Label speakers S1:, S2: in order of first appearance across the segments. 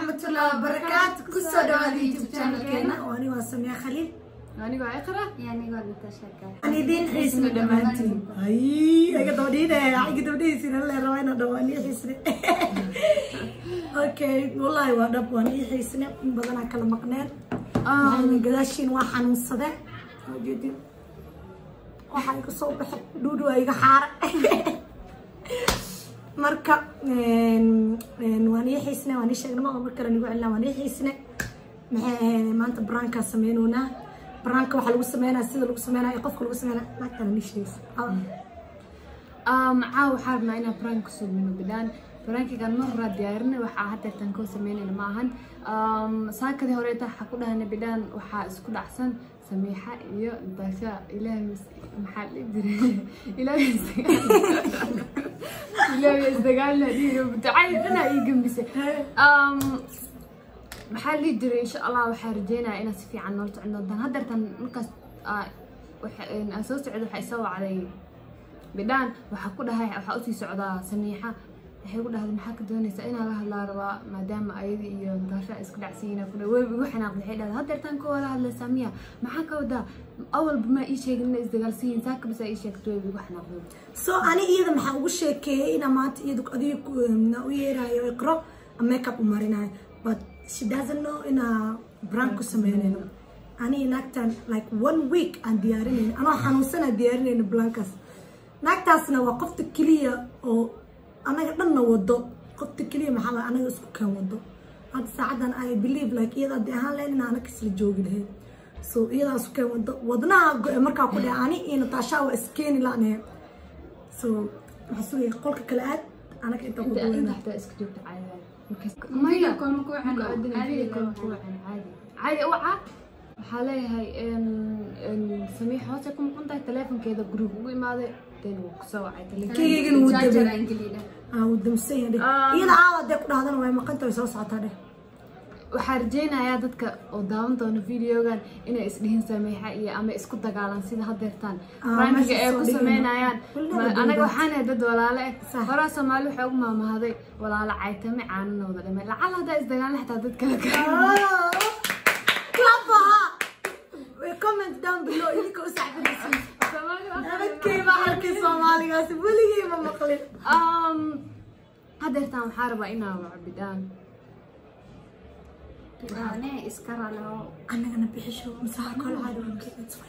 S1: ورحمة الله وبركاته. كسر هذا يوتيوب channel كنا وأنا وسمية خليل.
S2: أنا قاعدة
S3: يعني قاعدة نتشكر.
S1: أنا دين حسن دمانتي. أي قدودي ده قدودي سير الله روينا دواني حسن. أوكي والله وادب واني حسن بدنا كلام مقنع. يعني قداشين واحد نصدق. جدي. واحد كصوب دودو أيق حارة. marka waan xiisnaa waan sheegnaa marka aan ugu celnaa waan xiisnaa maanta branka sameeynuna branka waxa lagu sameeynaa sida lagu sameeynaa qofka lagu sameeynaa maanta aan sheegay
S2: waxa rabnaa inaan branka sameeyno bidaan brankigan marra diyaarina waxa hadda tan ko sameeynayna ma ahan saakadii hore waxa ku dhahnay bidaan waxa isku dhacsan سميحة iyo Natasha ilaahay maxaa ilaahay isdagaalna iyo bidacayna ay gambisay maxaa li diray insha Allah waxa rajeynaa in si fiican noo tacno dan hadartan markaas waxa soo socdo waxa soo wacday bidaan waxa ku dhahay waxa u sii socdaa Samiixa waxay ku dhahday maxaa ka doonaysaa in la hadlaa rabaa maadaama ayadi iyo Natasha isku dhacsiina ku dhaw weey ugu xanaaqday waxay dhahday hadartan ko wala hadla Samiya maxaa ka wada awal bima ii sheegin in isdagaalsiin saaka bas ay sheegtay weey ugu xanaaqday
S1: soo ani iyada maxaa ugu sheekeeyay in maanta iyadu adigu u yeerayo iqro makeup u marinayo but she doesn't know in a branko sameeynayno ani naagtan like 1 week aan diyaarinayno ana xanuunsana diyaarinayno blankas naagtaasna waa qofta kaliya oo anaga dhanna wado qofta kaliya maxaa anaga isku kan wado hadda saacadan I believe like iyada de ahaan leen inaan ka isla joogi lahayn so iyada isku kan wado wadnaha marka ku dhaani in Natasha waa iskeeni laanay so maxay qolka kala aad anaga inta ku
S2: doonaa inta iska joogto caadi
S3: ما يكون مكوحن عادي
S2: عادي اوعى waxaa leeyahay Samiixa hoose kuma quntahay telefonkeeda group ugu imaaday teen uu soo wacay
S1: telefonkeega uu dabay uu damsay iyada aawad ku dhaadana way maqantay soo socotaa dheh
S2: waxaa rajeynayaa dadka oo daawan doona videogan inay isdhihin Samiixa iyo ama isku dagaalan sida hadeertaan rankiga ay ku sameynayaan anaga waxaan dad walaalo ah hore Soomaali waxa ugu maamahday walaalo caytame caanana wada dhamay lacal hada isdagaalan xataa dad kale
S1: comment down below idinka u saxbinaysan kayma halkii Soomaaligaas weligii ma maqlin
S2: hadeertaan waxaa rabaa inaan wacbidaan
S3: أنا إسكارا له
S1: أنا بحشو مساحة كل عادة ممكن تسوي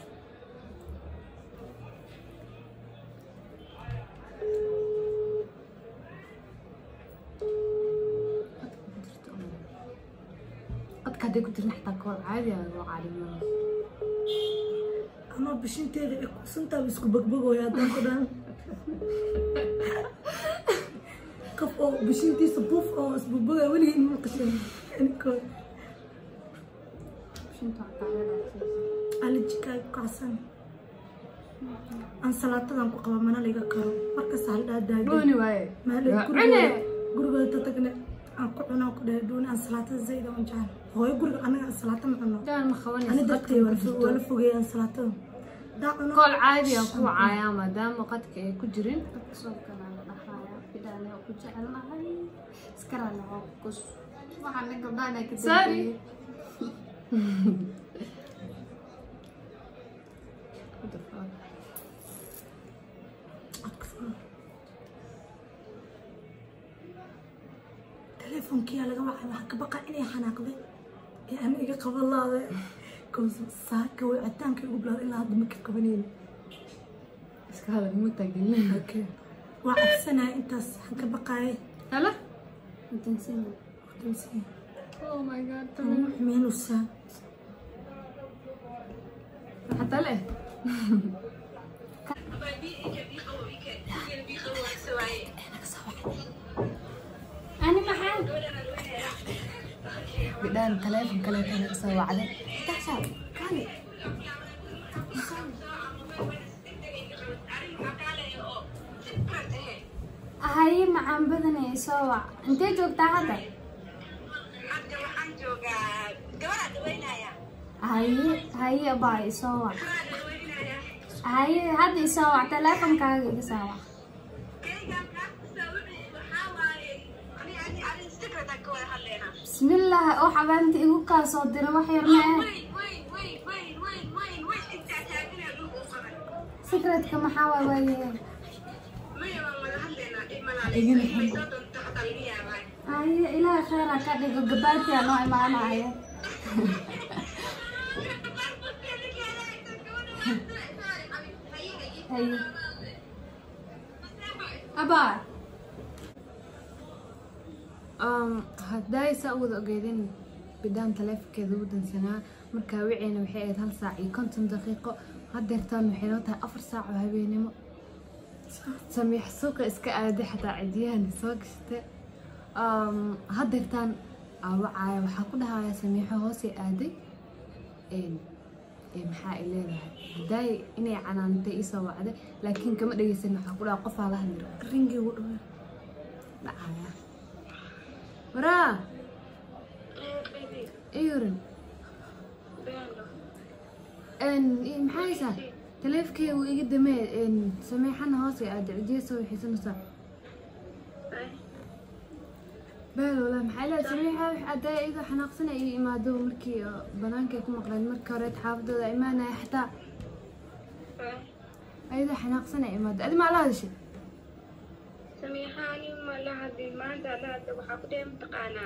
S2: قد كده كنت نحتاج كل عادي أنا عادي
S1: أنا بشنتي سنتا بسكو بقبقو يا دكتور كفو بشنتي صبوف أو صبوبة ولي المقشين إنكم ألجكاي كعسان أنا سلطة قبل ما نلقى كرو مركز على داعي
S2: دوني واي
S1: ما له قرقة تتقنى أنا كده دون أنا سلطة زيادة ونجان هو يقول أنا سلطة معنا
S2: ده المخوني
S1: أنا دكتي ولا فوقي أنا سلطة
S2: كل عادي أكو عيا مدام وقت كجرين
S3: أقصد كنا نحيا بدأنا وكجعلنا هاي إسكارا له كوس ما حنا قبلنا كده
S2: سوري
S1: تليفون كيا لقى واحد بقى إني حناقبه يعني إيجا قبل الله كم ساعة وعدتان كي قبل إلا هذا مكة كبنين
S2: بس هذا مو تقلنا
S1: أوكي واحد سنة أنت حنك بقى
S2: هلا
S3: تنسينا
S1: تنسين
S2: أوه ماي جاد تمام
S1: مين وسام
S2: حتى له
S3: أنا محل
S2: بدان تلفون كله كان سوى عليه تحسب كان
S3: هاي معان بدنا يسوع أنت جوك هذا هاي أبا يسوع هاي هذا يسوع تلفون كان يسوع بسم الله او حبانتي igu ka soo dira wax yar ma secret ka maxaa waaye ay ilaa khayra ka dhigo gabaati aan oo imaanaya ay aba
S2: hadday saa wada ogeedin bidaan taleefankeeda ugu dansanaa markaa wiciina waxay ahayd 1 saac iyo 50 daqiiqo haddeertaan waxay noo tahay 4 saac oo habeenimo samiix suuqa iska aaday xataa cidiyahan soo gashtay haddeertaan wacaya waxaa ku dhahaya samiixo hoosay aaday maxaa ay leedahay hadday inay canaantay isoo wacday laakiin kama dhageysan waxaa ku dhaha qofaa la hadli ringii ugu dhawa dhacaya waraa iyorin maxaa haysaa taleefkee wuu iga damee samiixana hoosay aaday cidiya soo wixiisanaysaa بل ولا محل سميحة حتى إذا حنقصنا إيه ما دو مركي بنانك يكون مقلد مركي وريت حافظة إيمانا حتى إذا حنقصنا إيه ما دو أدي ما لها شيء
S4: سميحة أنا ما لها دي ما عندها لها وحاقدها متقانا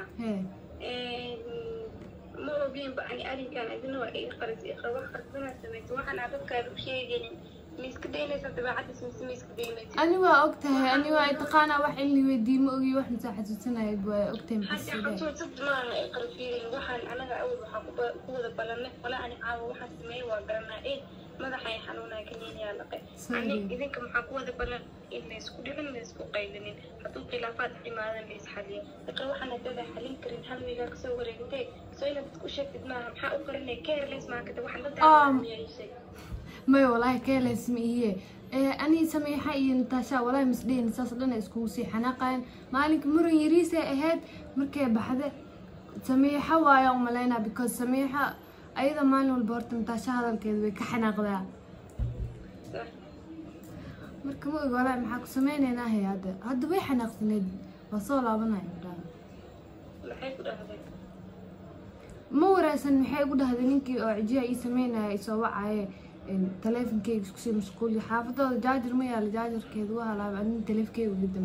S4: مرة بين بأني أري كان أذنه إقرأ وحقدنا سميت وحنا بكر وشيء يعني ميسكدينا ستبعت اسم ميسكدينا
S2: أنا وقتها أنا وأتقانا واحد اللي ودي مؤجي واحد مساحة سنة يبغى وقتها
S4: حتى حطوا صد ما يقرأ فيه وحن أنا أول وحقبة قوة بلنا ولا أنا عاو وحن سمي وقرنا إيه ماذا حيحلونا كنين يا لقي أنا إذا كم حقوة بلنا اللي سكودين اللي سكو قيلين حطوا خلافات لماذا اللي يسحلين يقرأ وحن هذا حلين كرين هل وياك سوى رجلتك سوينا بتكوشك معهم حقوا قرنا كير ليس ما كده وحن ضد
S2: ما والله كيلا اسمي هي أني سميحة ينتشى والله مسدين ساسلنا إسكوسي حناقين مالك مرن يريسة أهد مركب بحذا سميحة ويا وملينا بكل سميحة أيضا مالو البورت نتشى هذا الكذب كحناق ذا مركب والله محاك سمينا ناهي هذا وين حناق سند وصولا بنا مو راسن محي قد هذا نينكي عجيا يسمينا يسوع عيه تلفون كيك سكسي مسكولي حافظة جاجر ميا لجاجر كذوها لا بعدين تلفون كيك وقدم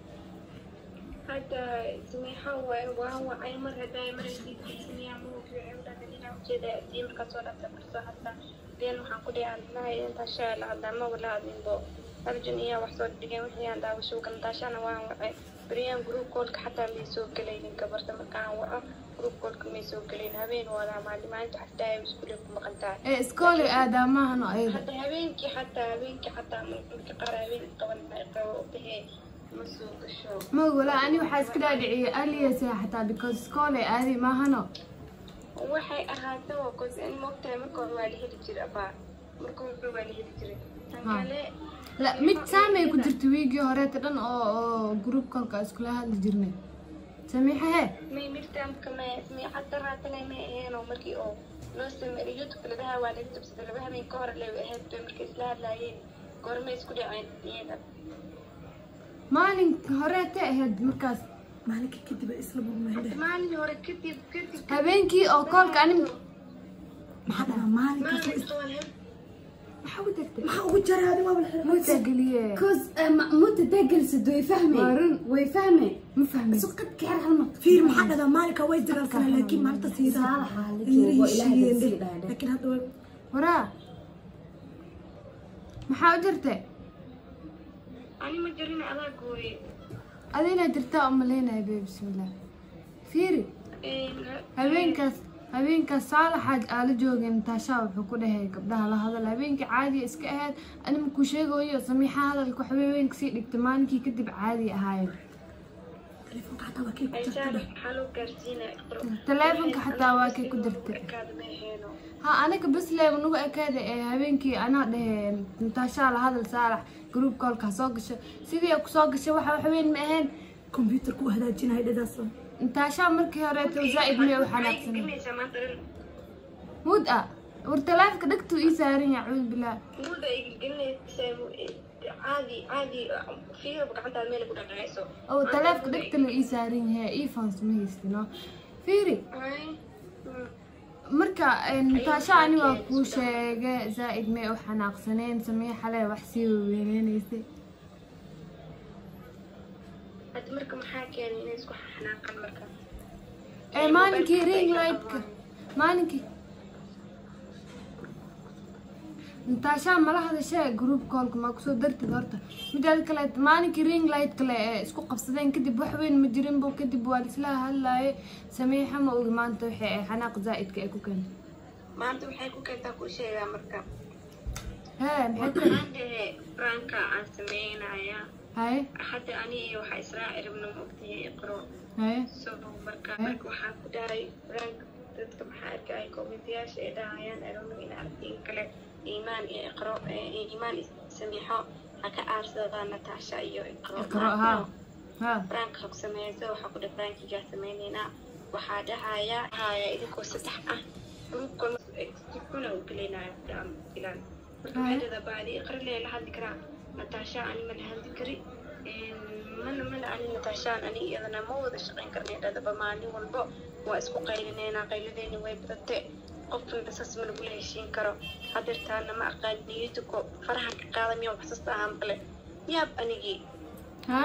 S4: هذا سميحة وهو أي مرة دائما يجي سميحة مو في عمرنا لنا وكذا دين كسورة تبرصة حتى دين محقودي عندنا أنت شايل هذا ما ولا دين بو الجنية وحصل دقيقة وحنا عندها وشو كنت عشان وعي بريان جروب كولك حتى اللي يسوق كلين كبرت مكان وقع جروب كولك ما يسوق كلين هبين ولا معلم أنت حتى يسكولك مقنطع
S2: إيه سكولي آدم ما هنا أيضا
S4: حتى هبينك حتى من قرا هبين قبل ما يقرأوا به مسوق الشو
S2: ما ولا أنا وحاس كده أدعي قالي يا سيا حتى because سكولي آدي ما هنا
S4: waxay ahaato qoys in moogtahay marka hore waa la heli jiray abaa marka hore waa la heli jiray kale
S2: la mid saamay ku jirto wiigi hore tan oo group kolka isku la hadli jirnay samiixa
S4: may mirtaan kama samiixa taraatana ma aheeno markii oo loo sameeyay YouTube ladaha waa la tabsaday laba habeen ka hor la ahayd markii isla hadlaayeen goorma isku dhaceen iyada
S2: maalin hore ta ahayd markaas
S1: مالك كتب اسلام المهندس
S4: مالي هوري كتب
S2: هبينكي او كولك انا
S1: مالك
S2: محاول تكتب
S1: محاول جرى هذا ما بالحلم
S2: مو تقليه
S3: كوز مو تدقل سد ويفهمي مفهمي
S1: سقط كعر هالمط في محل مالك وين درسنا لكن ما تصير
S3: صالحة
S1: لكن هذا
S2: وراه محاول جرته
S4: أنا ما جرينا على قوي
S2: أدينا درتا أملينا يا بيه بسم الله فيري هبينك صالح آل جوجين تشابه كده هيك قبلها لهذا هبينك عادي اسكهد أنا مكو شيء قوي سميحة هذا الكحبيبين كسير اجتماعي كي كتب عادي هاي
S1: تليفونك حتى واكي
S2: تليفونك حتى واكي كدرت ها أنا كبس لي منو أكاد هبينكي أنا ده نتاشا لهذا الصالح جروب كول كسوقش سيدي كسوقش وحبين مهن
S1: كمبيوتر كو هذا جينا هيدا داسون
S2: نتاشا مركي هريت وزائد مية وحناقسن مود ورتلاف كدكتو إيه سارين يعوذ بالله
S4: مود عادي فيها بقعد مالك ولا عايزه
S2: او تلاف دقت له إيسارين هي إيفانس ما يستنا فيري مركا نتاشا أني واكو شيء زائد ما وحناق سنين سميه حلا وحسي وينينيسي
S4: هاد مركا محاكي يعني نسكو حناق المركا
S2: مانكي رينج لايت مانكي نتاشا ما هذا شيء جروب كولكم ما كسو درت دورته مجال كلا مانكي رينج لايت كلا اسكو قبصدين كدب وحوين مجرين بو كدب والسلا هلا سميحه ما اوغ مانتا وحي حناق زائد كايكو كان
S4: مانتا وحي كو كانتا كو شيء مركا
S2: ها محكو
S4: عندي فرانكا عن سمينايا
S2: هاي
S4: حتى اني وحا اسرائيل من وقتي اقرا
S2: هاي
S4: سو مركا waxaa ku dhahay rank dadka maxaa arkay koomitiyaasha ee dhahayaan aragno in arkin kale iimaan iyo iqro iimaan samiixo haka aarsada Natasha iyo iqro ha rank xog sameeyay waxa ku dhahay rankiga sameeynayna waxaa dhahaya haya idinku saddex ah rubkon kuna u kaleynaa ilaan marka baadi iqro leeyahay hadii kara Natasha ani ma hadii kari من أنا نتاشان أنا إذا ما وذا شقين كرني هذا بماني والبو واسكو قيلنا قيلدين ويبدت قفل بسس من ولا شيء كرو حضرت أنا ما قاديتكو فرحة قادم يوم حسست أهم بله ياب أنيجي
S2: ها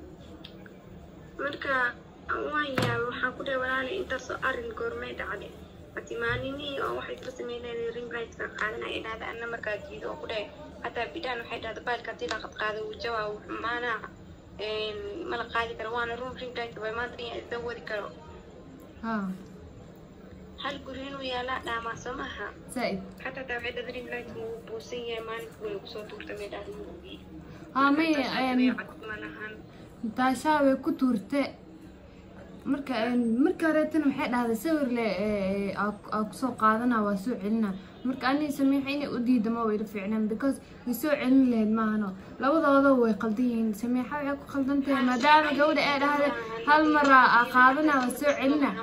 S4: مركا ويا وحاكو ده ولا أنت صار الجورميت عليه أتمانيني أو واحد بس ميلان رينج رايت قادنا إلى هذا أنا مركا جيد وكده حتى بدان واحد هذا بالك تيلا قد قاده وجوا معنا ما لقادي كروان الروم رينج رايت وما أدري أزود كرو هل قرين ويا لا ما سمعها
S2: زائد
S4: حتى توحيد رينج رايت مو بوسية ما نقول بصوت ورتمي ده
S2: مي نتاشا way ku tuurte marka reetan waxay dhahday sawir le aa ku soo qaadana waa soo celina marka ani sameeyay inay u diidamo way fiicnaan because way soo celin lahayd maahano labadooda way qaldan yihiin sameeyay waxay ku qaldantahay maadaama gabadha ay dhahday hal mar aa qaadana waa soo celina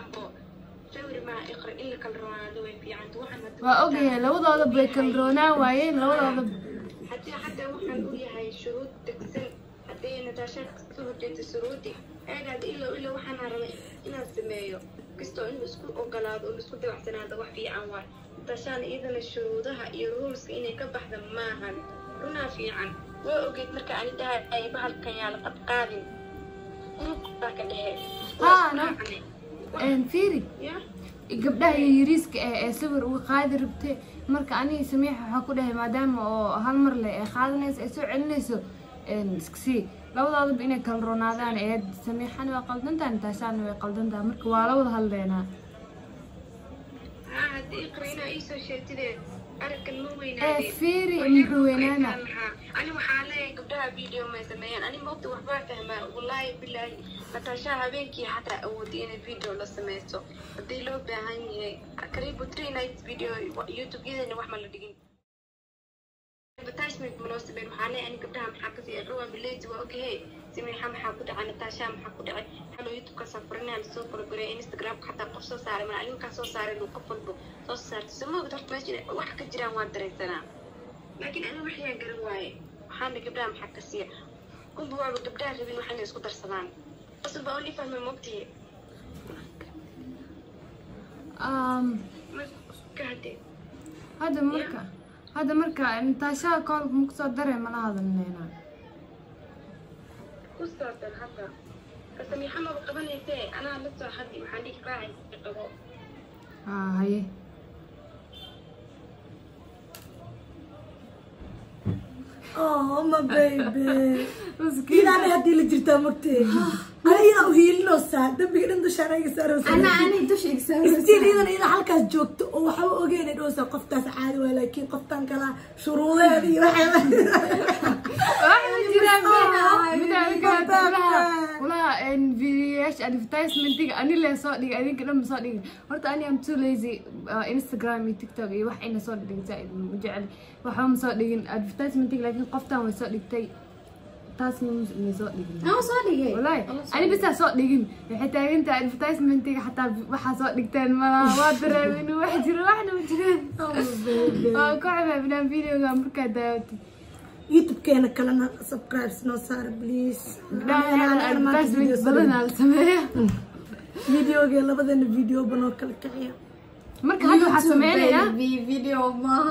S2: waa ogahay labadooda bay kala roonaan waayeen labadooda
S4: حتى وحن وياها شروط تكسل حتى نتاشا سوتي سرودي هذا إلا وحن عربي إن سمايو كستو إنه سكون أوكلاد إنه سكون تبع سنة ده وحفي عنوان نتاشا إذا الشروطها يرولس إني كبح دماهن رنا في عن وأوجد مركا عن ده أي بحال كيان قد قادم ذاك
S2: أنا فيري gabdhaha yariiska ee sawir uu qaadi rabtay marka aniga sameexa waxa ku dhahay maadaama oo hal mar le ay qaadanayso ay soo celinayso iskasi labadooda inay kala roonaadaan ee sameexan waa qaldantaa Natasha way qaldantaa marka waa la wada hadleena
S4: hadii qreena iso sheetide arkan ma weynaadeen
S2: fiiri ma weynaana
S4: ani waxa leeyahay gabdhaha video ma sameeyaan ani ma ogta waxba fahmaa wallahi billahi Natasha habeenkii xataa awoodii inay video la sameeyso hadii loo baahan yahay qariib 3 nights video YouTube yadana wax ma la dhigin advertisement ma loo sameeyo waxa leeyahay ani gabdhaha maxaa ka sii rawaa billahi waa okay sameexa maxaa ku dhacay Natasha maxaa ku dhacay halo YouTube ka safarnaa soo qorgorey Instagram xataa qof soo saaray ma alinka soo saaray loo qofalbo soo saartay sameeyo dadka meesha wax ka jiraan waa dareysana laakiin ani waxay garan waaye waxaan gabdhaha maxaa ka sii kun buu gabdhaha rabin waxaan isku darsadaan أصل بقول لي فهم مبتي
S2: هذا مركا نتاشا كل مقصدر ما هذا مننا
S4: مقصدر هذا بس محمد قبل يتي أنا لسه حدي محلي كراعي قبل
S2: هاي
S1: ما بيبي مسكين أنا هدي اللي جرتها مكتي أنا وهي اللوسة دبي عنده شرعي يسار
S3: أنا دوش إكسار
S1: مسكين إذا حلقة جوكت وحاول أجيني دوسة قفتها عادي ولكن قفتان كلا شروط هذه واحد
S2: ولا إن فيديوهاش advertisement أنا اللي صادق أنا كلام صادق هرت أنا am too lazy إنستغرام تيك توك واحد إنه صادق زائد مجعل وحوم صادقين advertisement لكن قفتها وصادق تي تاسم صادق
S3: صادق
S2: والله أنا بس صادقين حتى أنت advertisement حتى واحد صادقتين ما أدري منه واحد يروح وجرين كعبة بنام فيديو كان مركز داوتي
S1: YouTube keena kalena subscribe noo saar please
S2: badan al sameeya
S1: videoga labadana video banoo kala kiciya
S2: marka hadda waxa sameeynaya
S3: video maaha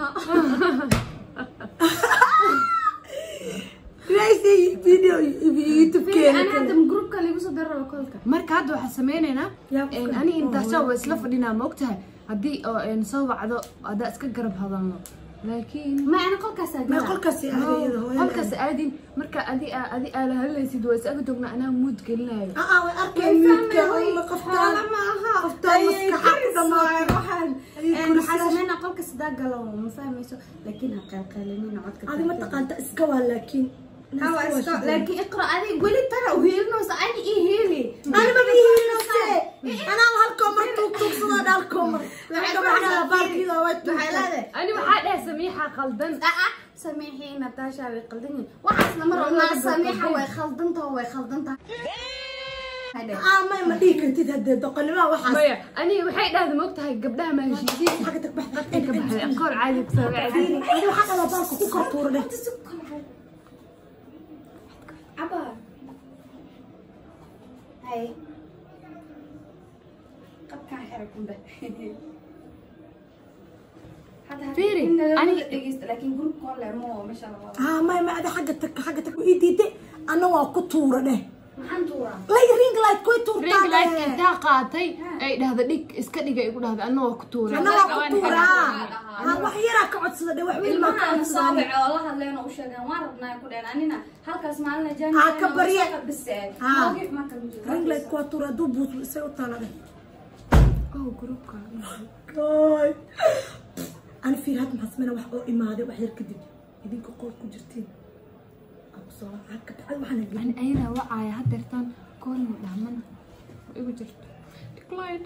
S1: video YouTube keena
S3: ana hadda group kale igu soo daro kolka
S2: marka hadda waxa sameeynayna ani inta soo isla fadhina ma ogtahay hadii oo soo wacdo ada iska garab hadalno laakiin
S3: ma ana kolkaas
S2: halkaas aadin marka adi ala halaysid way isaga joogna ana mood gelinayo
S1: way arkay moodka oo qoftaan
S3: ma aha
S1: qoftaan maskaxa ku dhamaay
S3: xasamena kolkaas dagalo ma fahmayso laakiin ha qalqalinina codka
S1: adi ma taqaanta iska waa laakiin
S3: لكن اقرا علي قولي ترى وهيلنوس اني ايه هيلي
S1: انا ما بيهيلنوس انا هالكم توك صدى هالكم
S2: انا waxaa dhahay samiixa qaldan
S3: سميحي ناتاشا way qaldani waxaasna mar walba samiixa way khaldanta
S1: ما dhiikantid hadee doqonima waxaas
S2: maya ani waxay dhahday ma ogtahay gabdhaha ma heshiisiin
S1: xaga tag baxda
S2: ka baxay aqoon caadi ku soo wacay
S1: ani waxa kala baalka ku kortuuray
S3: عبا هاي قد كان حركم به
S2: فيري
S3: انا لكن جروب كله مو ما شاء الله
S1: ما هذا حاجتك ايدي انا waa ku tuuray
S3: maxaan tuura
S1: ring light ku tuurtaa
S2: ring light inta qaatay ay dhahda dhig iska dhiga igu dhahda anoo ku tuuray
S1: anoo ku tuuraa wax yara ka codsada wax weyn ma ka codsada
S3: oo la hadlayno u sheegan waan rabnaa ku dheen anina halkaas maalin jaan
S1: ka bariya
S3: bisay
S1: oogif ma kan ring light ku tuuraa duu buus isay u talada
S2: groupka
S1: goy ana fiirad maxasmana wax oo imaaday wax yar kadib idinku qol ku jirtiin
S2: أنا أين وعي هدرتان كل دعمنا وإيجو جرت كلايد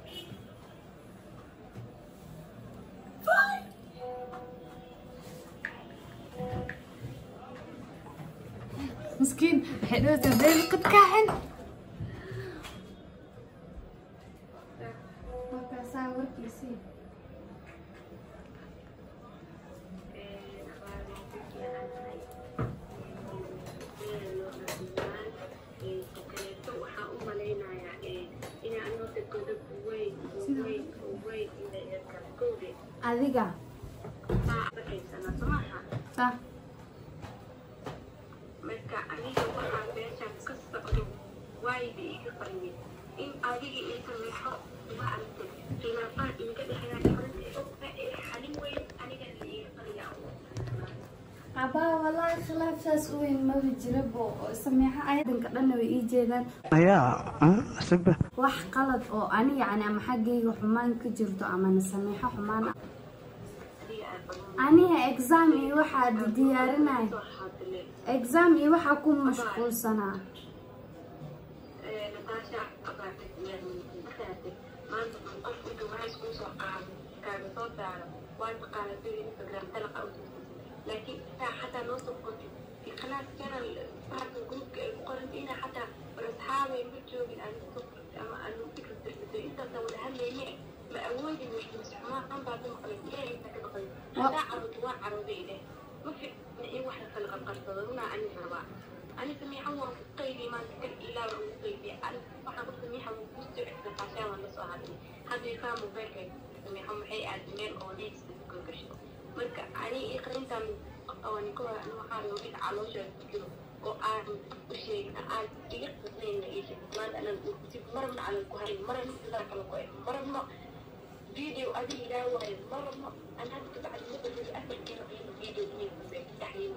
S2: مسكين حلوة تبدأ قد كاحن
S3: adiga
S2: صح
S4: marka aniga waxa beesha ka socdo way biiga qariyay in adiga iyo sameexo ma aragtay khilaafan inga dhexeeya xarinta oo xalin weyn aniga iyo qariya
S3: aba wallahi khilaafsaas weyn ma jirabo sameexa ayadanka dhan way ii jeedaan
S5: asagba
S3: wax qalad oo ani yani ama xaggayga xumaan ka jirto ama sameexa xumaan aniga exam iyo waxa diyaarinay exam iyo waxa ku mashquulsana
S4: Natasha qabatay maanta qofku waxa isku soo qaaday kaaga soo daaro waan qaaday Instagram talaqa laakiin حتى نوصل كنت في قناة channel بعض الجروب قرنتينا حتى أصحابي بتشوف أن أما أنه فكرة تربية أنت لو الهم يعني ما أودي مش مسحما عن بعض المقلدين أنت كده قلت هذا عرض إليه ما في أي واحد خلق القرصة عن الرباع أنا سميحة وقيلي ما تكل إلا وقيلي أنا واحد سميحة ومستوعب القشاة والنصوحة هذا يفهم بالك سميحة محي أدمير أو ليس كل شيء marka ani iqrintan oo niko aan waxa loo dhig caloosha jiro oo aan u sheegna aan iga qasayna iyo maanta aan ku tib marna aan ku hayn marna la kala qoy marna video adi ila way marna ana ku bacd muddo afar kilo video ni ku taxliil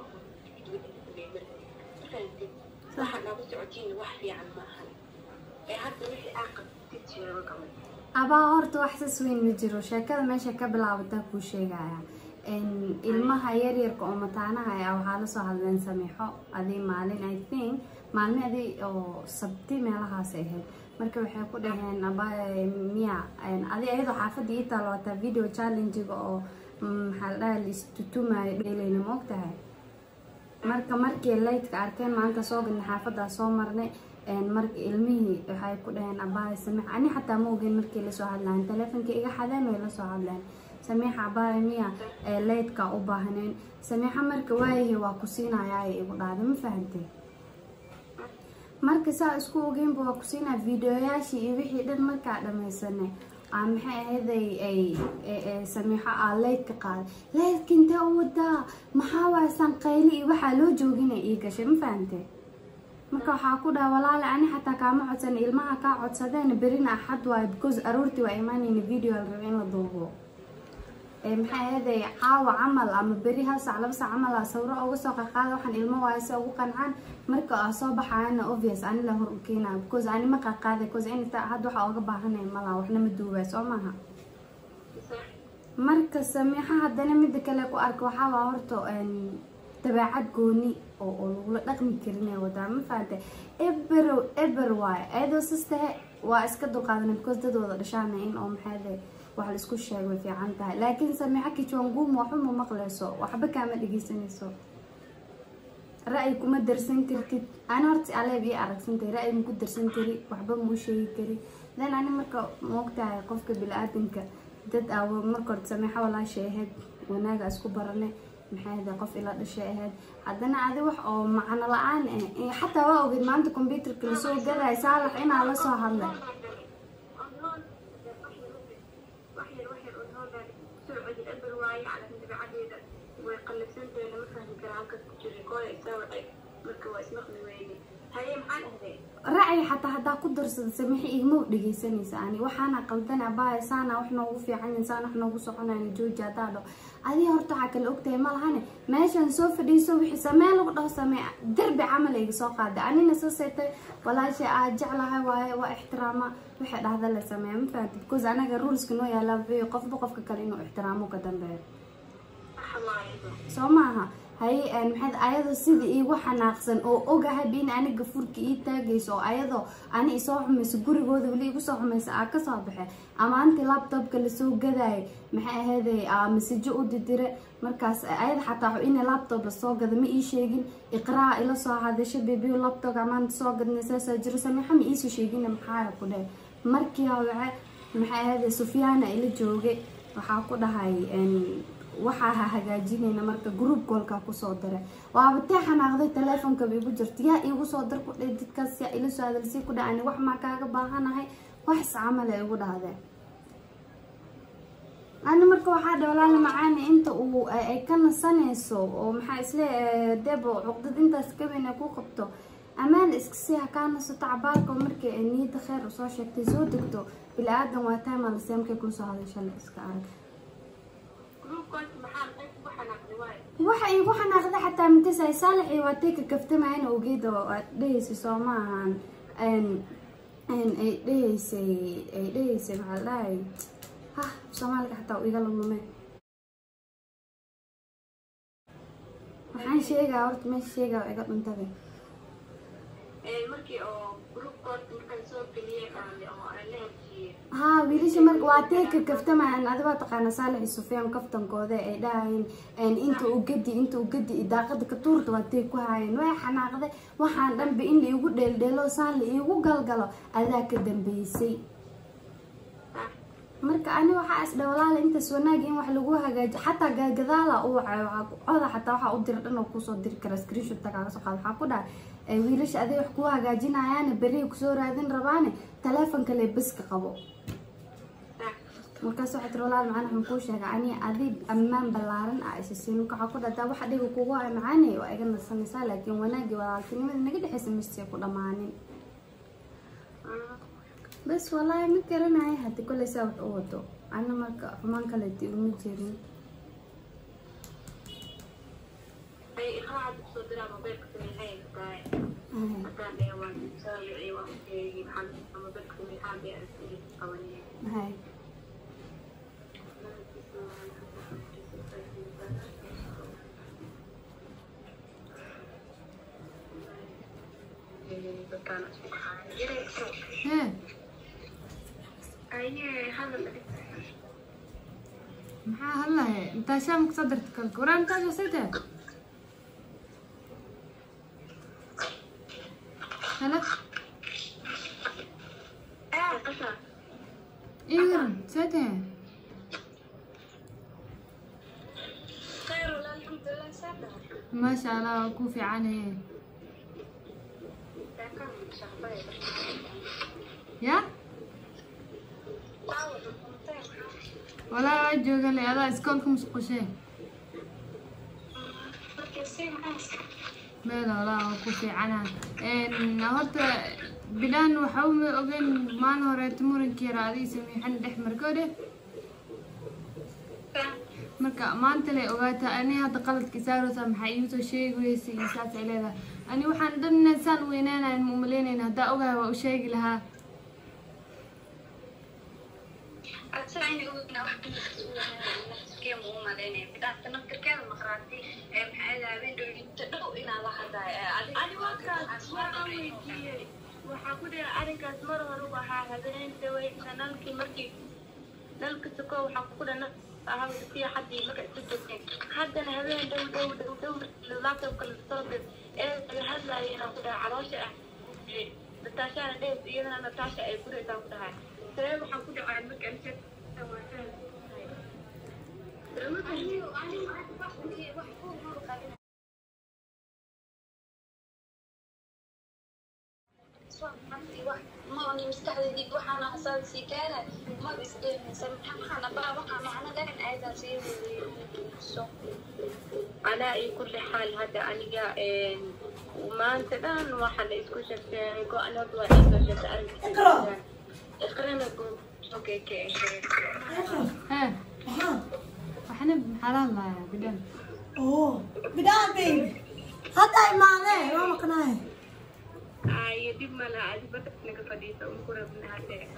S4: صح انا بس عجين wax fiican ma ahan ee hadda wixii aan qabtay jiro kamay
S3: aba horta wax sas weyn ma jiro sheekada meesha ka bilaabata ku sheegaya ilmaha yaryarka oo mataanaha ah waxaa la soo hadleen sameexo adii maalin I think maalmihii oo sabti meelahaas ahayd marka waxay ku dhaheen aba miya adii ayadoo xaafadda ii taalo video challenge oo maxaa la dhahaa listutumay dheelayna ma ogtahay markii lightka arkeen maanta soo galnay xaafadda soo marnay markii ilmihii waxay ku dhaheen aba sameex ani xataa ma ogeyn markii la soo hadlaan telefoonka iga xadeen way la soo hadleen samiixa abaayo miya leydka u baahneen samiixa marka waayahay waa ku siinayaa igu dhahday ma fahantay marka saa isku ogeynba waa ku siinaa videoyaashii iyo wixii dhan markaa dhamaysanay maxay ahayd ay samiixa leydka qaaday leydka intee u wadaa maxaa waay sanqayli iyo waxaa loo jooginay ii gashay ma fahantay marka waxaa ku dhaha walaale ani xataa kaama codsan ilmaha kaa codsadeen berina axad waayo because aroortii waa imaanayna video la raba in la duubo maxay ahayd caawa camal ama beri hal saac 2 saac camal sawiro uga soo qaada waxaan ilmo waayo si ugu qancaan marka soo baxaana obvious ani la hor u keenaa because ani ma qaada because inta had waxa uga baahanay malaha waxna ma duubay soo maaha marka samiixa haddana mid kale ku arko waxa waa horto tabaacad gooni oo la dhaqmi karin ee wada ma faante eber waay ayadoo sistahe waa iska dulqaadan because dadooda dhashaana in oo maxay wax la isku sheego way fiican tahay laakiin samiixa kichwanguum waxuma maqlayso waxba kaama dhageysanayso ra'yi kuma darsan kartid ana horta aleeb iyo aragsantay ra'yi ma ku darsan kari waxba ma sheegi kari dan ani marka moogtahay qofka bilaadanka dad marka hore samiixa walaashay ahayd wanaaga isku baranay maxay qof ila dhashay ahayd haddana adi wax oo macno la'aan xataa waa ogeyd maanta computerka la soo gaday saalax inaa la soo hadlay ra'yi xataa hadaa ku darsada samiixi igma dhageysanaysa ani waxaana qaldan abaa saana wax noogu fiican insaan wax noogu soconayna jooji hadaado adii horta waxa kale ogtahay ma lahane meeshan soo fadhiiso wixii samee lagu dhaho samee darbi camal iga soo qaaday anina soo seetay walaashay jeclahay waaye waa ixtiraama wixii dhahda la samee ma fahanti because anaga ruleska noo yaala qofba qofka kale inuu ixtiraamo ka dambeeyo soo maaha هاي محد أيضا سيد إيوه حناقصن أو أوجه بين أنا جفورك إيه تاجيس أو أيضا أنا إصاح مسجوري جوده ولي يصاح مساعك صابحة أما أنت لابتوب كل سوق جداي محا هذا مسجو ودير مركز أيضا حتى إن لابتوب الصاج هذا ما يشيجين إقراء إلى صاح هذا شيء بيبيو لابتوب عمان صاج النساء جرس محا ما يشيجين محا كده مركي هذا محا هذا سفيان إلى جوجي وحاقود هاي waxaa hagaajinayna marka group call-ka ku soo diray waaba taxan aqday telefoonka biigu jirtiya igu soo dir ku dadkaas ya ila soo hadalsi ku dhacay wax ma kaaga baahanahay wax sacamal ay ugu dhaadeen ana marka waxa dhawlaan macaan inta uu ay ka nasanayso oo maxaa isla debo cuqdad intaas ka weyn ku qabto amaan iska si ka naso tacbaarka markii niyada khair soo sheegtay soo degto bil aadan waa taamal saamkay ku soo hadashay iska arag waxa igu xanaaqday xataa mintasay saalax iyo waatayka kaftamaan oo geedo dheeysi Soomaalian ay dheeysi maxay Soomaaliga xataa iga lumay waxaan sheegaa horta ma sheegaa iga dhuntay markii oo group call markaan soo galiyay oo ها ويليش مرق واتيك كفتما أن أدوات تقانا صالح السفيان كفتن كوذا إداين أن أنتو وجدي إذا قد كتورت واتيك وهاين وحنا قذا وحنا دم بإني يقول دلو صالح يقول قلقلا أذاك الدم بيسي مرك أنا وحاس دولا أنت سوناجين وحلقوها جاج حتى جذالة أو هذا حتى وح أقدر أنا وقصة أقدر كراسكريش وتقع صقال حقودا ويليش أذي يحكوها جاجينا يعني بري وكسور هذين رباني تلفون كله بس كقبو markaas waxa tirolaal macaan waxaan ku sheegay ani adib ammaan balaaran ah isasiin ka xaqada taa waxa dhigo kugu ay macaanay oo ay ganacsanaysaa laakiin wanaagi walaaltinimada naga dhaxaysa mistii ku dhamaanin bas wallahi ma garanayo hadii kulli saa wax u wado ana marka xumaan kale tii uma jirin ay iqraad soo diraa mobilka sameeyay tahay hadan ay waan soo yiri waan ee maxaa mobilka sameeyay qabanay hay
S2: maxaa hadlahay intaa shaamka soo dirta kalka waraan taasoo saytaa هلا ايوه ساتها ما شاء الله كوفي عنه يا ولا جوجل لي هذا اسكولكم مسقوشين ماذا ولا كوفي عنها ان هرت بلان وحوم اوغن ما نورت مرنكي رادي سميحن دحمر كوده marka maanta lay ogaata ani hadda qaladkii saaraysa maxay iigu soo sheegaysa isaas ileeda ani waxaan dhannaysaan weynaanaan ma umaleynayna hadda ogaa waa u sheegi lahaa
S4: أتساعدني أقول إنه واحد من الناس كيم وهم علينا بدأت نفكر كذا مقراتي محل بين تدو إلى لحظة أنا واقعي وحقول أنا كسمر روبها هذين سوي نلقي مركي نلقي سكو وحقول أنا أهم في حد يمكن تجتني حد أنا هذين دو لا توكل الصوت هذا أنا كده عروسة نتاشا أنا ده أنا نتاشا أقول إذا كده سلام وحقول أنا مكان شيء ما أنا مستحيل ديك وحنا أصلا سكانة ما بيصير سمح حنا بقى وحنا معنا دائما عايزة نصير على كل حال هذا أنا جا وما أنت الآن واحد يسكت في جو أنا دوا يسكت أنا إقرأنا جو أوكي كي
S2: ها احنا حلال لا بدنا
S1: اوه بدان بيبي هذا معنا ما مقنعه
S4: يدي ملا عادي بتفنك فديسة ونكون ابنها تاعي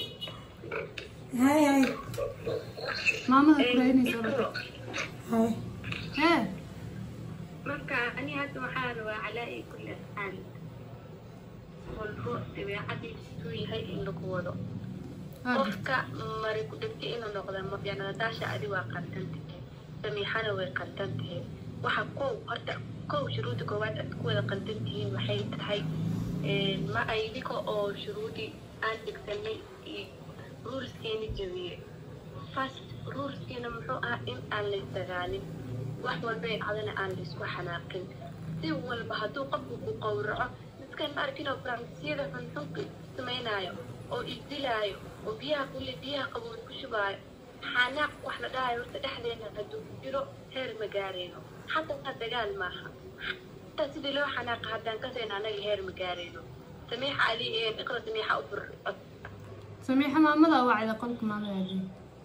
S1: هاي
S2: ماما كرهني صراحة
S1: هاي
S2: ها
S4: marka ani hadda waxaan waa calaa kulli xaal walbo dabeecadiisu yahay in lagu wado qofka mari ku dhigtay inuu noqdo mafyana daasha adi waa qaldantahay samiixana way qaldantahay waxa horta shuruuda koowaad aad ku wada qaldantihiin waxay tahay ma aydiko oo shuruudi aan dhigsanay ruulskeena jabiyey first ruulskeena muxuu ah in aan la isdagaalin wax walba ay cadana aan la isku xanaaqin si walba hadduu qofku ku qowraco dadkan ma arkin oo barnaamijyada xunxunka samaynayo oo isdilaayo oo biyaha qabood ku shubaayo xanaaq wax la dhahayo horta dhexdeena hadduu jiro heer ma gaarayno xataa dagaal maaha حتى سيدي لو حناقة حتى انكسرنا أنا غير مقارنه سميحة علي اقرأ سميحة أفر
S2: سميحة ما مضى وعد قلك ما مضى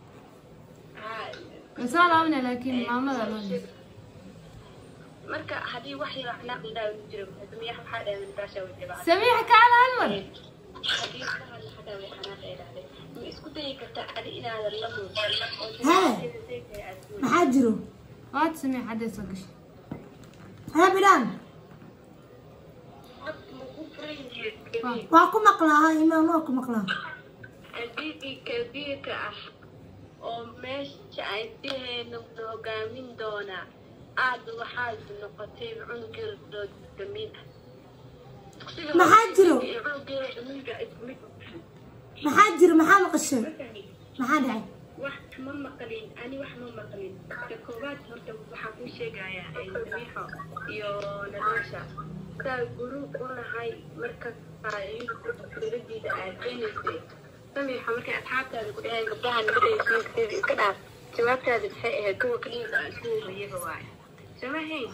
S2: رسالة عمنا لكن ما مضى لوني
S4: مركا هذه وحي راح ناخذ داوي نجرب سميحة بحالها من تاشا وجبها
S2: سميحة كعلى هالمرة
S4: هذه حدا وحناقة إلى اسكتي كتا علي إلى هذا اللمو
S1: ما حاجروا
S2: وات سميحة حدا يسقش
S1: ها بلان واكو مقلاها إمام واكو مقلاها
S4: البيبي كبيرة وماشي عندها نبغى من دونا عاد وحاج نقطي عنقر دمين
S1: ما حاجروا ما حاجروا ما حامق الشر ما حادعي
S4: واحد ماما قليل أنا واحد ماما قليل تكوبات هرت وحكون شيء جاية سميحة يو نتاشا كجروب ولا هاي مركز هاي ردي كينيسي سميحة مركز أصحابها اللي هاي قبلها نبدأ يصير كذا جوابتها بتحقق كوا كلية أسلوب هي جواي سماهين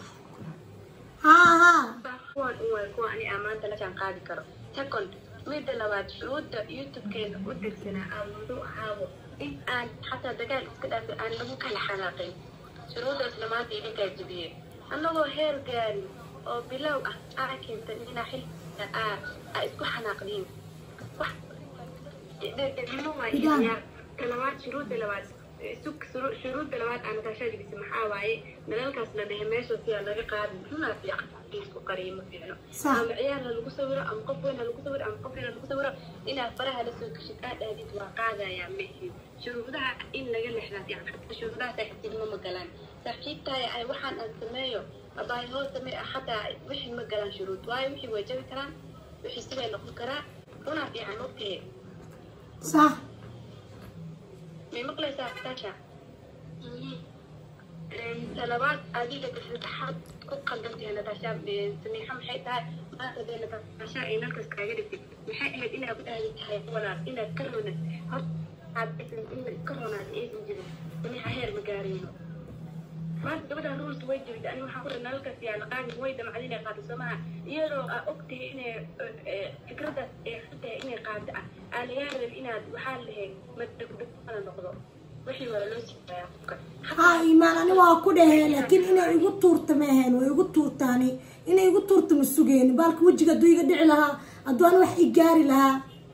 S1: ها
S4: كوا أنا أمان تلاشان قاعد كرو second ميدا لواد شروط يوتيوب كذا ودك سنة الموضوع هذا إن أن حتى دجال كذا أن لو كان حلاقين شروط إسلامات اللي كاتبيه أنا لو هير قال أو بلو أكيد تنينا حل اسكو حناقين واحد ده ما يعني كلمات شروط لواد سوق شروط لواد أنا تشاهد بسمح واعي ملالك أصلا بهماش وفيها لقى قاعد ما في isku qariimo fiicno ama ciyaarna lagu sawiro ama qof weyn lagu sawiro ama qof weyn lagu sawiro ina faraha la soo gashid aad waa qaadaya meeshii shuruudaha in laga lexdaa yani shuruudaha saxibtimo ma galaan saxibtaay ay waxaan aan sameeyo abaay hoo samee xataa wixii ma galaan shuruud waayo wixii wajabi karaan wixii sida noqon karaa una fiican okay
S1: صح
S4: ma maqlaysaa tasha talabaad adiga saddexaad ku qaldantahay Natasha Samiixa maxay tahay maanta Natasha ay nalkas kaaga dhigtay maxay ahayd inaad ku dhahday tahay walaal inaad ka roonad hor aad in ka roonad ee jirin Samiixa heer ma gaarayno maanta gabadha rules way jirtay aniga waxaan ku dhahay nalkas yaa laqaadi way damacdin ay qaado Soomaa iyadoo ogtahay inay fikrada ee xitay inay qaado aan yaarin inaad waxaa lahayd ma noqdo wixii wala loo siiyay
S1: iimaan ani waa ku dhahay laakiin inay igu tuurto ma ahayn way igu tuurtaani inay igu tuurto ma sugeen baalka wajiga duu iga dhici lahaa hadduu aan wax i gaari lahaa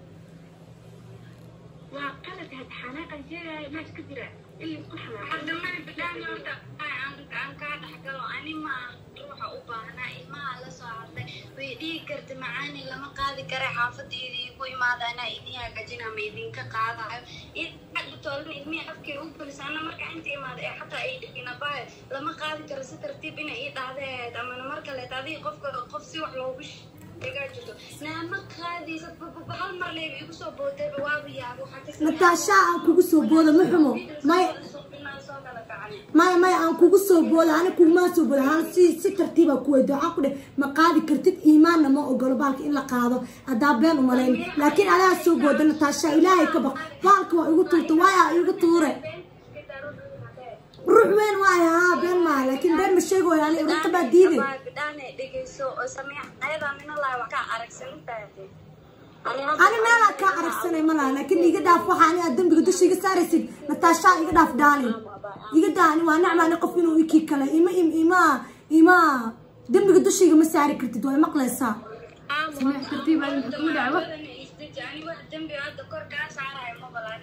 S4: waa qalad had xanaaqan jeeray ma iska jira ilaa isku xanaaqan hadda ma bidaan horta aan ka dhaxgalo ani ma ruuxa u baahnaa ilmaha la soo hadlay way dhigi karta macaani lama qaadi kara xaafadeedii ku imaadana idin hagaajina ma idinka qaadayo inta toolan ilmihi afkii u bulisana marka inta imaad ee xataa ay dhigina baa lama qaadi karo si tartiib inay ii dhahdeed ama mar kale taadii qof si wax loogu sheegaa jirto naama qaadiisa hal mar leeb igu soo bootay waabiyaa waxa ka
S1: Natasha aan kugu soo booda ma xumo may aan kugu soo booda ani kuma soo booda han si tartiib ah ku wada waxa ku dheh ma qaadi kartid iimaanna ma ogolo baalka in la qaado hadaa been u maleyn laakiin adaa soo booda Natasha ilaahay ka baq baalka waa igu tuurto waa igu tuure ruux weyn waa been ma laakiin been ma sheego yani inta ba diiday
S4: bidaan dhigayso oo Samiixa ayada min Allah wax ka aragsantahay
S1: أنا ما لك أرسلني ملا لكن يقدر فحاني أدم بقدر شيء سارسين نتاشا يقدر فداني يقدر وأنا عم نقفين ويكي كلا إما دم بقدر شيء مساري كرتي ولا مقلسة
S2: سمع ترتيب على الحكومة دعوة
S4: يعني واحد دم بيعد كور كاس عراي ما بلا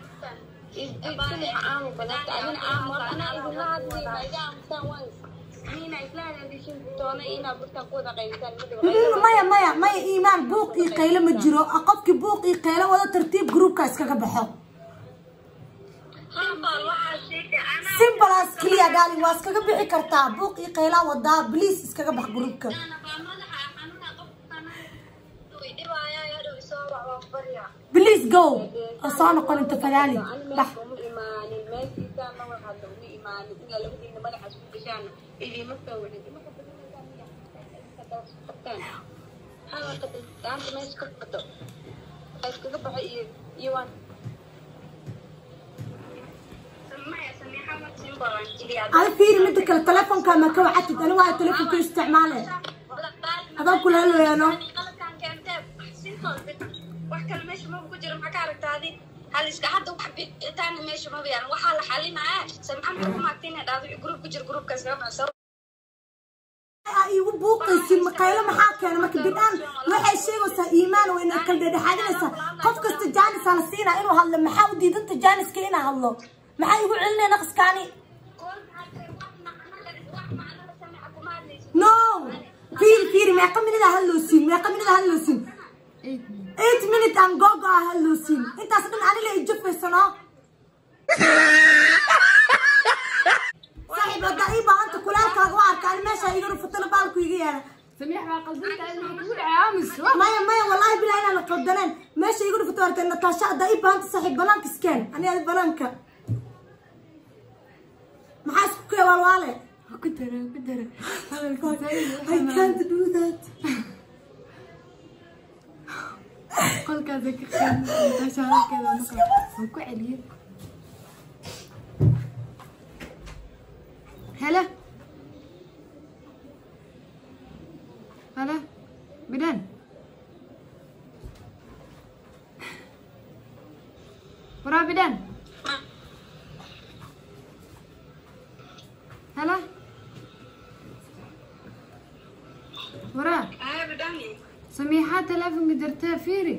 S1: مايا إيمان بوقي قيلة متجرو أقفك بوقي قيلة ولا ترتيب جروب كاس كجبحه سيمبل أسكليا دالي واسكا جبحي كرتا بوقي قيلة ودا بليس كجبح جروبك بليز جو أصلا قل أنت فلالي بح أنا فيري مدك التلفون كان كوعتي أنا واحد تلفون كل استعماله هذا كله له يا نو
S4: وحكي ماشي ما بقدر معك عرفت هذه هل إيش قاعد وحبي تاني ماشي ما بيان وحال حالي معاه سمعنا معكم عتينا هذا جروب كجر جروب كسر سو
S1: أيوة بوقي سيم قيلة محاكي أنا ما كبدان وحي شيء وسا إيمان وإن الكل ده حاجة لسا قفك استجانس على سينا إنه هلا محاودي ضد الجانس كينا هلا محا يقول لنا نقص كاني نو فيري ما يقم من هذا هالوسين ما يقم من هذا هالوسين 8 minutes and go هالوسين أنت أصلاً أنا اللي يجيب في السنة صاحب الضعيبة أنت كلها كأغوار كان ماشي يقولوا في الطلبة بالكو يجي أنا
S2: سميحة قلبي تعال نقول عامس
S1: مايا والله بالله أنا قدران ماشي يقولوا في الطلبة نتاشا ضعيبة أنت صاحب بلانك سكان أنا هذا بلانك محاسبك يا والوالي
S2: قدر
S1: I can't do that
S2: قل كذا كذا تشارك كذا مكو عليه هلا بدان ورا بدان هلا ورا
S4: بداني
S2: سميحة تلفون قدرتها فيري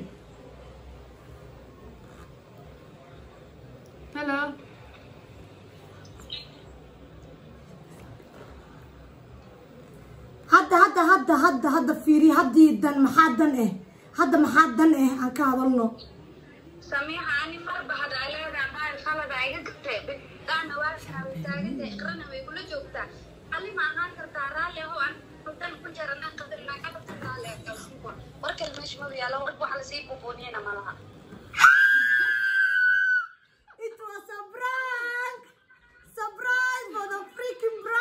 S2: هلا
S1: هدا فيري هدي دن محادن إيه هدا محادن إيه أكاد الله
S4: سميحة أنا مرة هذا عليها ما الخالد عيقت بدأنا وارشها وتاجد إقرنا ويقول جوكتا علي ما نقدر تعرالي هو عن بدنا كل جرنا قدر ما قدر تعرالي كسبوا وركل مش ما بيلا وربوا على سيبوا بونينا مالها
S1: It was a prank! Surprise for the freaking prank!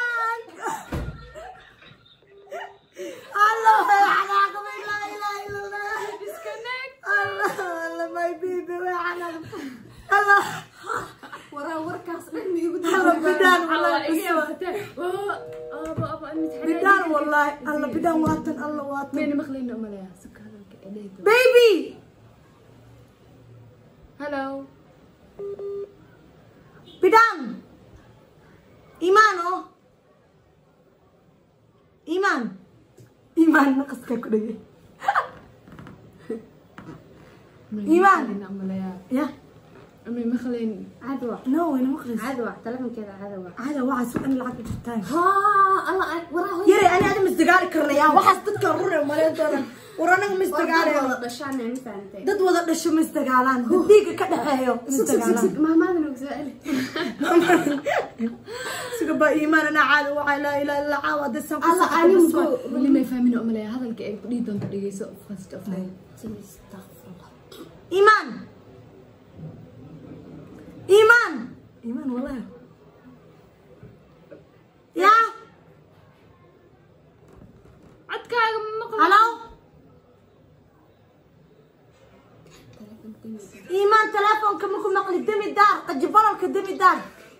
S1: بدان والله بدان والله الله بدان واتن الله واتن
S2: مين مخلينا أمليا سكر
S1: بيبي
S2: هلو
S1: بدان إيمانو إيمان نقصك كله إيمان
S2: أمليا
S1: يا
S2: أمي مخلين
S3: عدوى
S1: نو أنا مخلص
S3: عدوى تلفون كذا عدوى
S1: هذا واحد سوق أنا لعبت جبتها
S3: ها الله وراه
S1: يري أنا هذا مستقاري كرنيا واحد تذكر ومالين دولار ورانا مستقاري
S3: والله دشان يعني فهمتي
S1: dad wada dhasho mistaqaalaan diiga ka dhaxeeyo mistaqaalaan
S3: ما ماذا سؤال
S1: suga ba iimaan ana caad waxa la ilaa illa caawada san
S3: الله أنا مقول
S2: واللي ما يفهمين أمليا هذا الكئيب بدي دون تريجيسو فاست أوف لاين
S3: استغفر الله
S1: إيمان والله يا
S2: عدك مقلة
S1: هلو إيمان تلفونك مكو مقلي دمي الدار قد جبلك دمي الدار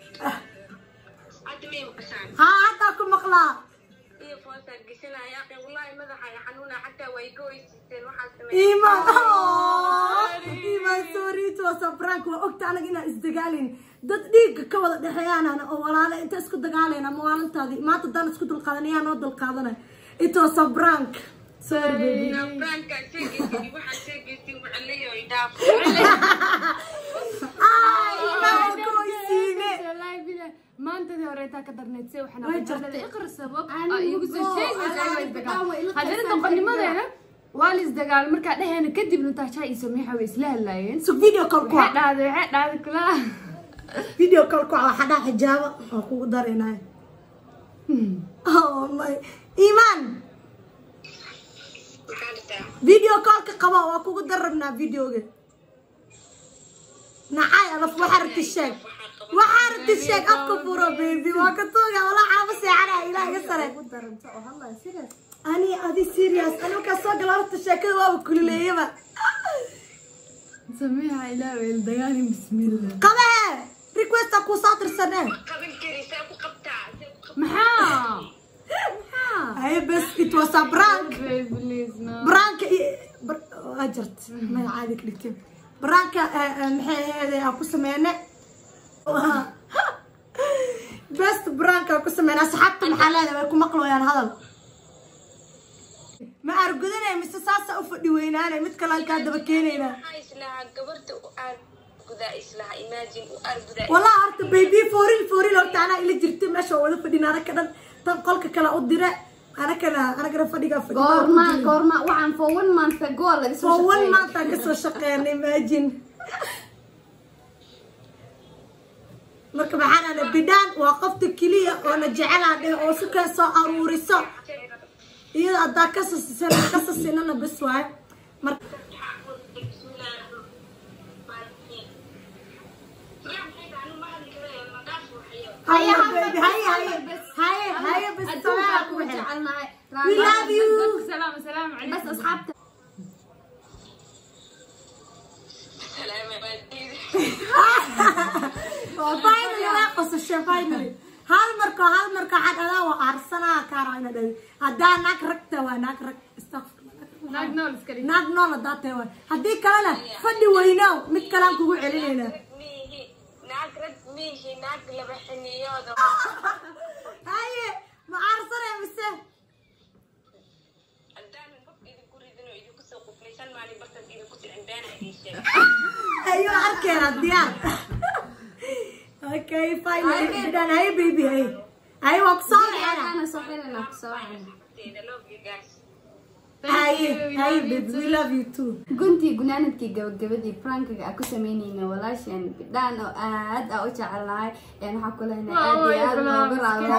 S4: عاد مين قسان
S1: ها عطاكم مقلا
S4: إيه فوسر قسنا يا أخي والله مدحي حنونا حتى ويقوي ستين وحاسمين
S1: إيمان إيمان سوري توصل برانك وقت أنا جينا إزدقالين dad dhiig ka wada dhaxayaan oo walaalo inta isku dagaalayna maalintaadii maanta daan isku dul qaadanayaan oo dul qaadanay ito sabrank sorry baby
S4: برانك سيجي وحا سيجي وعليه يداف
S1: ما كويسينه
S2: ما أنت ذي وريتها كدرنت سوي وحنا
S1: وين
S2: بنجرب
S1: جرتي؟
S2: إقرأ السبب
S3: أنا
S2: يقص الشيء
S3: أقول
S2: هذا أنت قلني ماذا هنا والي ازدقال مركا ده هنا كدب نتاع يسميها ويسلها اللاين
S1: سو فيديو كول كوا
S2: هذا كلها
S1: فيديو كول كوا حدا حجابه oo kugu dareenay oh my iimaan فيديو كول ka qaba waa kugu darabnaa videoga nacay alaf waxaarti sheeg afka furo baby waa ka tooga wala caabo seexana ilaahay sare
S3: درنت والله سيريس
S1: ani adi serious anu ka soo galay horta sheekada waa kulileeyaba
S2: نسميها إلهي الدياني بسم الله
S1: qabahe request ku soo tirsaneen
S4: قبل كري ساكو قبتع
S2: محا
S1: ay bas it was a prank
S2: بليز نا
S1: برانك اجرت ما عادي كليتين برانك maxay heeday ku sameeyay بس برانك ku sameeyay asxaabta maxalada way ku maqlayaan hadal ma argudinay mise saasa u fadhi weynaanay mid kale halka daba keenayna
S4: إسلها قبرت وأرجدا إسلها إيماجين وأرجدا
S1: والله horta baby foril horta ana ila jirtay meesha wada fadhinaana ka dhan tan qolka kala u dire ana kana fadhiga
S3: قورما وعن فون ما انت قول
S1: فول ما انت kasoo shaqeynay imagine marka maxaan ana bidaan waa qofta kaliya oo na jecelaad oo si ka soo aruuriso iyada adaa ka sasina bas waay marka
S4: بسم الله الرحمن الرحيم يا حبيبي أنا ما أدري كذا ما داش وحياة
S1: هيا بس صلاة we love you
S2: سلام عليكم
S3: بس اصحابتك
S4: سلام يا بنتي
S1: finally لا قصة finally هل مركو عاد أنا وأرسنا كارينا ده هدا ناك ركتة وناك رك استغفر
S2: ناق نول سكري
S1: ناك نولا داتة وان هدي كلامنا فدي ويناو مت كلام كوجو علينا
S4: ميهي ناقرت ميهي ناقل بحنيادو
S1: هاي ما أرسنا مسه
S4: عندنا بق إذا كوريدنا إذا كسر قفليشان مالي بس إذا كسر عندنا أي شيء
S1: أيوة أركينا ديار okay finally بدان هاي بيبي هاي وقصار أنا
S3: انا صغير انا بصراحه
S4: I love you guys
S1: هاي بيبي we love you too
S3: كنتي جنانتكي gabadii prankiga aan ku sameynayna walaasheen bidaan oo aad u jecelnahay een waxa kale inay aad iyo aad looga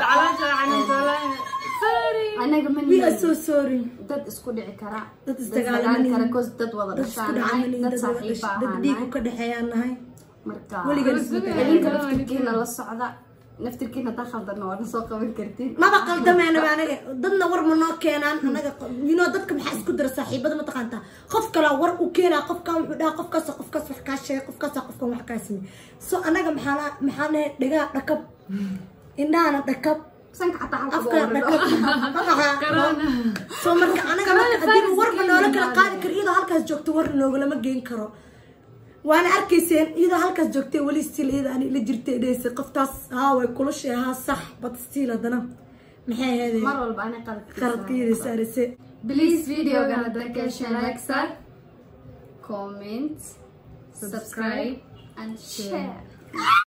S3: raado anaga man
S1: we are so sorry
S3: dad isku dhici kara
S1: dad isdagaalamani
S3: kara koos dad wada dhashaan dad saaxiiba
S1: dad dhiig ka dhaxeeyaan nahay
S3: marka
S1: weligeed
S3: idinka laftirkiina la socda naftirkiina taa khaldana waa nasoo qaban kartiin
S1: maba qaldamayna anaga dadna war ma noo keenaan anaga dadka maxaa isku dira saaxiibada ma taqaantaa qof kale war u keenaa qofkan wuxuu dhahaa qofkaas wax kaa sheegay qofkaas qofkan wax kaa sameeyay so anaga maxaa dhagaa dhakab indhahana dhakab
S3: sanka xataa
S1: afka dhakab so marka anaga haddii warba noola kala qaadi karo iyadoo halkaas joogto war noogulama geen karo وانا اركيسين اذا هلكاس جوجتي ولي ستيل اذا اني لا جرتي ديسي قفتاس way kula sheeha sax bad stiil hadana maxay heeday
S3: mar walba ana
S1: qaladkeeda saarisay
S3: please video gana dadka like sar comment subscribe and share